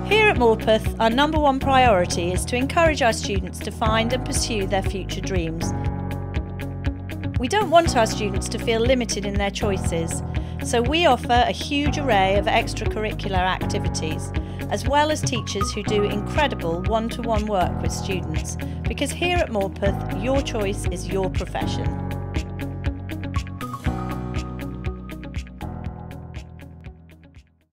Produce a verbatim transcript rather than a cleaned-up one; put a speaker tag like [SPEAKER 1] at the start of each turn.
[SPEAKER 1] Here at Morpeth, our number one priority is to encourage our students to find and pursue their future dreams. We don't want our students to feel limited in their choices, so we offer a huge array of extracurricular activities, as well as teachers who do incredible one-to-one work with students, because here at Morpeth, your choice is your profession.